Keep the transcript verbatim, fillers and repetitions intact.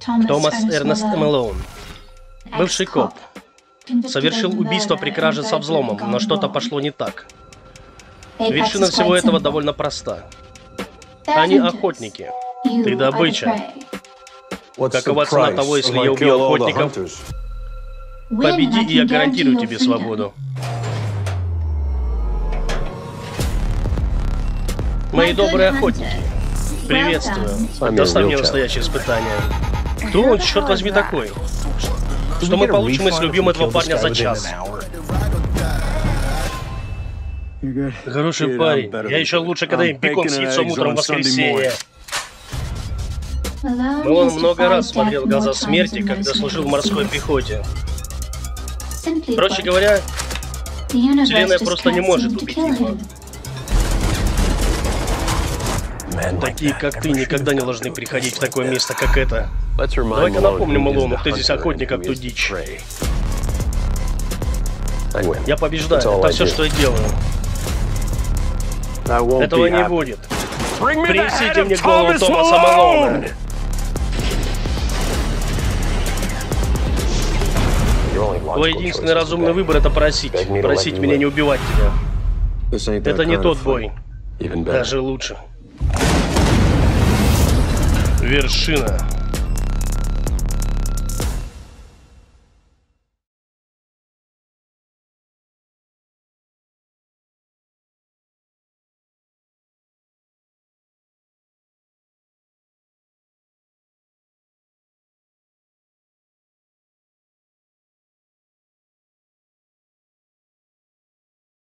Томас Эрнест Мэлоун, бывший коп, совершил убийство при краже со взломом, но что-то пошло не так. Вершина всего этого довольно проста. Они охотники. Ты добыча. Какова цена того, если я убью охотников? Победи, и я гарантирую тебе свободу. Мои добрые охотники, приветствую. Доставь мне настоящее испытание. Кто он, черт возьми, такой? Что мы получим, если убьем этого парня за час? Хороший парень. Я еще лучше, когда им бекон с яйцом утром в воскресенье. Мэлоун много раз смотрел «Глаза смерти», когда служил в морской пехоте. Проще говоря, Вселенная просто не может убить его. Такие, как ты, никогда не должны приходить в такое место, как это. Давай-ка напомним Мэлоуну, кто здесь охотник, а кто дичь. Я побеждаю, это все, что я делаю. Этого не будет. Принесите мне голову Томаса Мэлоуна. Твой единственный разумный выбор — это просить. Просить меня не убивать тебя. Это не тот бой. Даже лучше. Вершина.